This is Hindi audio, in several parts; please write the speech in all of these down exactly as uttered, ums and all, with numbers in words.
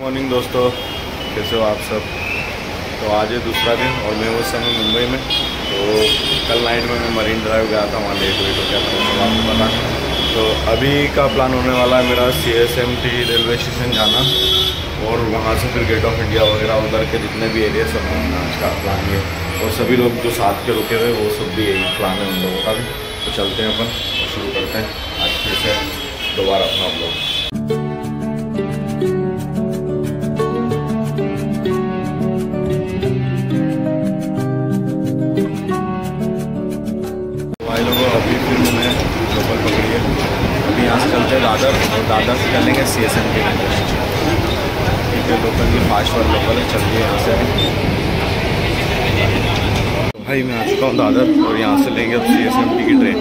मॉर्निंग दोस्तों, कैसे हो आप सब। तो आज है दूसरा दिन और मैं उस समय मुंबई में। तो कल नाइट में मैं मरीन ड्राइव गया था, वहाँ लेट वेट हो गया था, मतलब आपको पता। तो अभी का प्लान होने वाला है मेरा C S M T railway station जाना और वहाँ से फिर गेट ऑफ इंडिया वगैरह उधर के जितने भी एरिया सब घूमना आज का प्लान ये। और सभी लोग जो साथ के रुके हुए वो सब भी यही प्लान है उन लोगों का भी। तो चलते हैं अपन और शुरू करते हैं आज फिर से दोबारा अपना ब्लॉग। अभी फिर मैंने लोकल पकड़ी है। अभी यहाँ से चलते हैं दादर और दादर से चलेंगे C S M T railway station. ठीक है, लोकल की फास्ट वाली लोकल है, चलती है यहाँ से। तो भाई मैं आ चुका हूँ दादर और यहाँ से लेंगे अब सी एस एम टी की ट्रेन।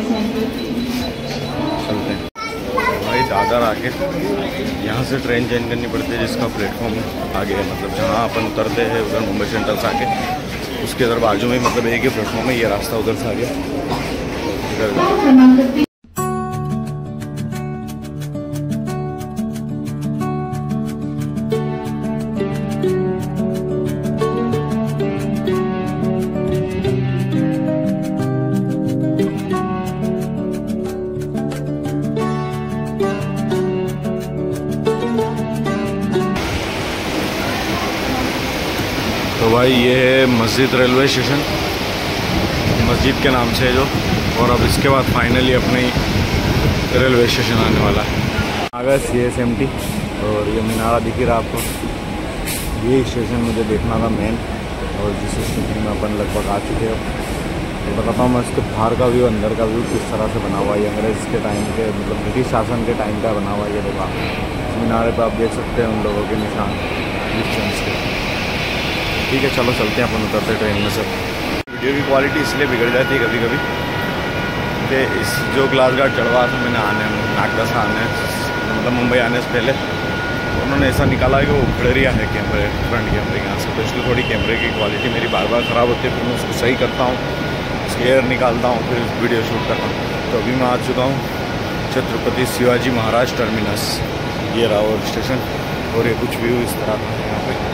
चलते हैं भाई दादर आके यहाँ से ट्रेन चेंज करनी पड़ती है जिसका प्लेटफॉर्म आगे है, मतलब जहाँ अपन उतरते हैं उधर मुंबई सेंट्रल से आके उसके इधर बाजू में मतलब एक ही प्लेटफॉर्म है। ये रास्ता उधर से आगे तो भाई ये है मस्जिद रेलवे स्टेशन, मस्जिद के नाम से है जो। और अब इसके बाद फाइनली अपने ही रेलवे स्टेशन आने वाला है। आ गया सी एस एम टी और ये मीनारा दिख रहा आपको। ये स्टेशन मुझे देखना था मेन, और जिस स्टेशन में अपन लगभग आ चुके हैं। तो बताता हूँ मैं इसके बाहर का व्यू, अंदर का व्यू किस तरह से बना हुआ है। अंग्रेज़ के टाइम के मतलब ब्रिटिश शासन के टाइम का बना हुआ है। ये देखा मीनारे पर आप देख सकते हैं उन लोगों के निशान डिस्टेंस के। ठीक है, चलो चलते हैं अपन उतरते ट्रेन में सब। वीडियो की क्वालिटी इसलिए बिगड़ जाती है कभी कभी कि इस जो ग्लास गार्ड चढ़वा था मैंने आने नागदा से आने मतलब मुंबई आने से पहले उन्होंने ऐसा निकाला कि वो उखड़रिया है कैमरे, फ्रंट कैमरे के यहाँ से। तो इसलिए थोड़ी कैमरे की क्वालिटी मेरी बार बार ख़राब होती है। फिर मैं उसको सही करता हूँ, उसकी एयर निकालता हूँ, फिर वीडियो शूट करता हूँ। तो अभी मैं आ चुका हूँ छत्रपति शिवाजी महाराज टर्मिनस। ये रहा वो स्टेशन और ये कुछ व्यू इस तरह का यहाँ पे।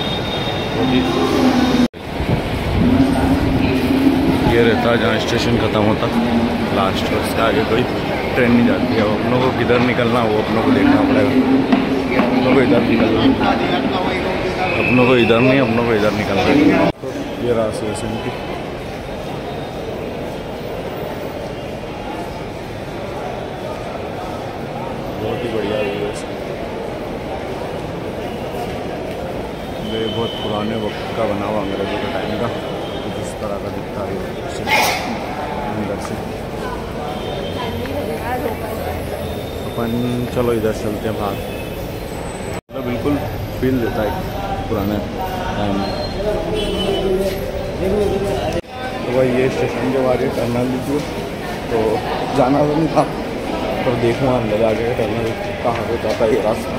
ये रहता है जहाँ स्टेशन ख़त्म होता लास्ट, और उसके आगे कोई ट्रेन नहीं जाती है। अपनों को किधर निकलना वो अपनों को देखना पड़ेगा। अपनों को इधर निकलना, अपनों को इधर नहीं, अपनों को इधर निकलना। तो ये रहा सी एस एम टी। बहुत ही बढ़िया व्यू है। ये बहुत पुराने वक्त का बना हुआ अंग्रेज़ों के टाइम का, कुछ इस तरह का दिखता है अंदर से। अपन चलो इधर चलते हैं बाहर। तो बिल्कुल फील देता है पुराने टाइम में। तो भाई ये स्टेशन के बाद टर्नल लीजिए, तो जाना तो नहीं था पर देखूँगा अंदर आगे टर्नल कहाँ पे जाता है ये रास्ता।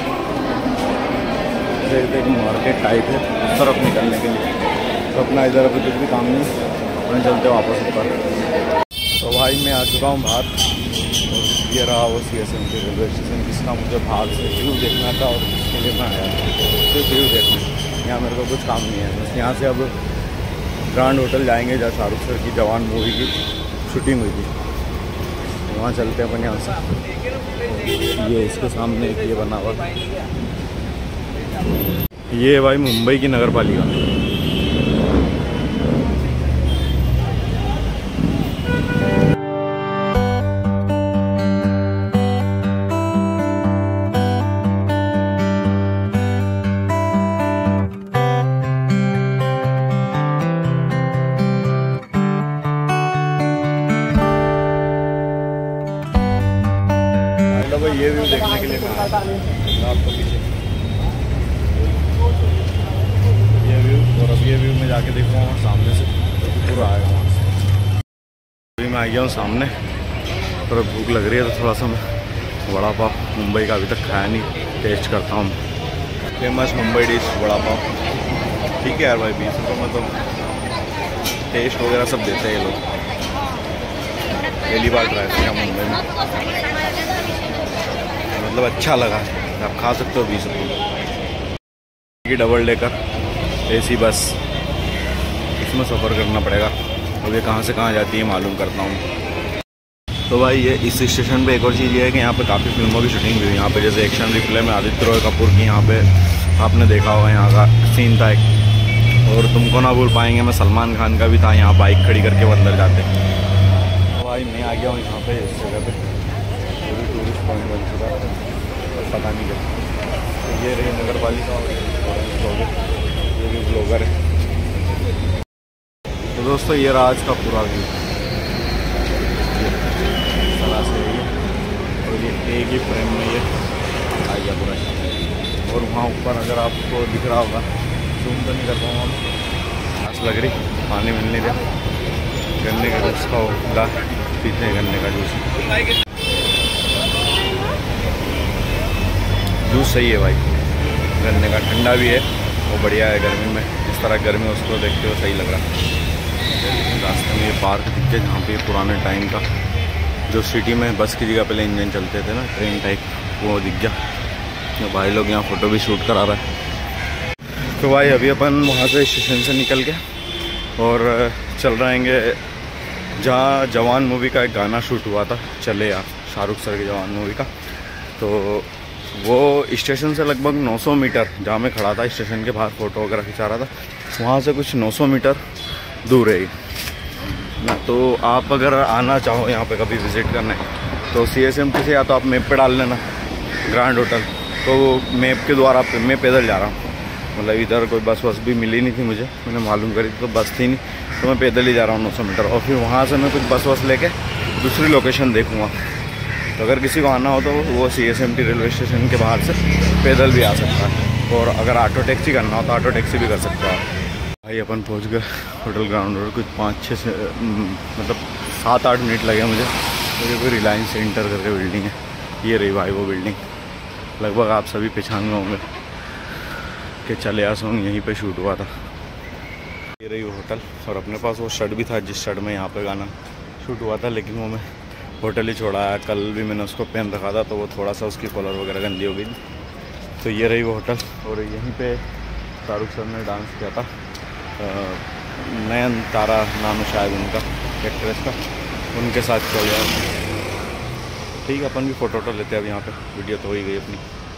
एक मार्केट टाइप है उस तरफ निकलने के लिए। तो अपना इधर अभी कुछ भी काम नहीं, अपने चलते वापस ऊपर। तो भाई मैं आ चुका हूँ बाहर और ये रहा वो C S M T railway station जिसका मुझे बाहर से व्यू देखना था और उसके लिए मैं आया सिर्फ व्यू देखने। यहाँ मेरे को कुछ काम नहीं है। बस यहाँ से अब ग्रांड होटल जाएंगे जहाँ शाहरुख सर की जवान मूवी की शूटिंग हुई थी, वहाँ चलते हैं अपन यहाँ से। ये इसके सामने एक ये बना हुआ, ये भाई मुंबई की नगर पालिका। भाई ये व्यू देखने के लिए मैं आपको पीछे ये व्यू, और अब ये व्यू में जाके देखूँगा सामने से पूरा आएगा वहाँ से। अभी मैं आ गया हूँ सामने और भूख लग रही है तो थोड़ा सा मैं वड़ा पाव मुंबई का अभी तक खाया नहीं, टेस्ट करता हूँ। Famous Mumbai dish vada pav. ठीक है यार भाई, बीस रुपये में तो टेस्ट वगैरह सब देते हैं ये लोग। पहली बार ट्राई किया मुंबई में, मतलब अच्छा लगा। आप खा सकते हो बीस रुपये में। कि डबल डेकर एसी बस, इसमें सफ़र करना पड़ेगा। अब ये कहाँ से कहाँ जाती है मालूम करता हूँ। तो भाई ये इस स्टेशन पे एक और चीज़ ये है कि यहाँ पे काफ़ी फिल्मों की शूटिंग हुई है। यहाँ पे जैसे एक्शन रिप्ले में आदित्य रॉय कपूर की यहाँ पे आपने देखा होगा, यहाँ का सीन था एक। और तुमको ना भूल पाएंगे मैं सलमान खान का भी था, यहाँ बाइक खड़ी करके वो अंदर जाते। तो भाई मैं आ गया हूँ यहाँ पे इस जगह पे, पूरी टूरिस्ट पॉइंट बन चुका है, पता नहीं क्या। तो ये रही नगर पालिका और ये भी ब्लॉगर है। तो दोस्तों ये रहा आज का पूरा व्यू, इस तरह से ये, और ये एक ही फ्रेम में ये आ गया पूरा। और वहाँ ऊपर अगर आपको दिख रहा होगा, जूम तो नहीं कर पाऊँगा, घास लग रही, पानी मिल नहीं रहा, गन्ने का जूस का होगा, पीते हैं गन्ने का जूस। जूस सही है भाई, गन्ने का ठंडा भी है, वो बढ़िया है गर्मी में। जिस तरह गर्मी है उसको देखते हुए सही लग रहा है। रास्ते में ये पार्क दिख गया जहाँ पे पुराने टाइम का जो सिटी में बस की जगह पहले इंजन चलते थे ना, ट्रेन टाइप, वो दिख गया। तो भाई लोग यहाँ फ़ोटो भी शूट करा रहा है। तो भाई अभी अपन वहाँ से स्टेशन से निकल के और चल रहेंगे जहाँ जवान मूवी का एक गाना शूट हुआ था, चले यार, शाहरुख सर की जवान मूवी का। तो वो स्टेशन से लगभग नौ सौ मीटर, जहाँ मैं खड़ा था स्टेशन के बाहर फ़ोटो वगैरह खिंचा रहा था, वहाँ से कुछ नौ सौ मीटर दूर है ना। तो आप अगर आना चाहो यहाँ पे कभी विज़िट करने, तो सी एस एम टी से या तो आप मैप पे डाल लेना ग्रैंड होटल। तो मैप के द्वारा पे मैं पैदल जा रहा हूँ, मतलब इधर कोई बस वस भी मिली नहीं थी मुझे, मैंने मालूम करी तो बस थी नहीं, तो मैं पैदल ही जा रहा हूँ नौ सौ मीटर। और फिर वहाँ से मैं कुछ बस वस लेके दूसरी लोकेशन देखूँगा। तो अगर किसी को आना हो तो वो C S M T railway station के बाहर से पैदल भी आ सकता है, और अगर ऑटो टैक्सी करना हो तो ऑटो टैक्सी भी कर सकता है। भाई अपन पहुंच गए होटल ग्राउंड रोड, कुछ पाँच छः से मतलब सात आठ मिनट लगे मुझे। तो ये कोई रिलायंस सेंटर करके बिल्डिंग है, ये रही भाई वो बिल्डिंग, लगभग आप सभी पहचान गए होंगे कि चले आ सॉन्ग यहीं पे शूट हुआ था। ये रही वो होटल, और अपने पास वो शर्ट भी था जिस शर्ट में यहाँ पे गाना शूट हुआ था, लेकिन वो मैं होटल ही छोड़ा है। कल भी मैंने उसको पहन रखा था, तो वो थोड़ा सा उसकी कॉलर वगैरह गंदी हो गई। तो ये रही वो होटल, और यहीं पे शाहरुख सर ने डांस किया था, नयन तारा नाम है शायद उनका एक्ट्रेस का, उनके साथ चल गया। ठीक है, अपन भी फ़ोटो वोटो लेते हैं। अब यहाँ पे वीडियो तो हो ही गई अपनी।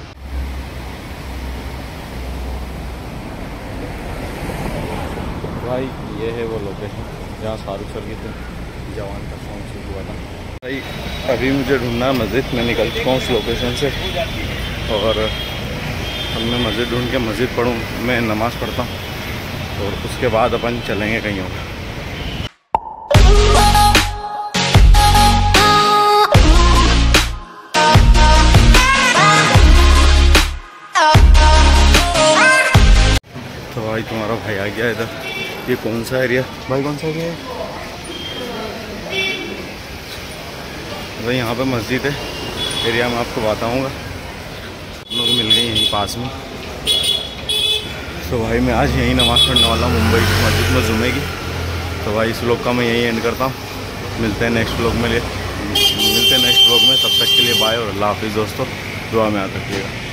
भाई ये है वो लोकेशन जहाँ शाहरुख सर की जवान का सॉन्ग शूट हुआ था। भाई अभी मुझे ढूंढना है मस्जिद, में निकल चुका हूँ उस लोकेशन से, और अब मैं मस्जिद ढूंढ के मस्जिद पढ़ूँ, मैं नमाज़ पढ़ता हूँ, और उसके बाद अपन चलेंगे कहीं और। तो भाई तुम्हारा भाई आ गया इधर। ये कौन सा एरिया भाई, कौन सा एरिया है भाई? यहाँ पे मस्जिद है, एरिया में आपको बताऊँगा। हम लोग मिल गए यहीं पास में। तो भाई मैं आज यहीं नमाज़ पढ़ने वाला हूँ, मुंबई की मस्जिद में जुमे की। तो भाई इस व्लॉग का मैं यहीं एंड करता हूँ। मिलते हैं नेक्स्ट व्लॉग में, लिए मिलते हैं नेक्स्ट व्लॉग में। तब तक के लिए बाय और अल्लाह हाफिज़ दोस्तों, दुआ में याद रखिएगा।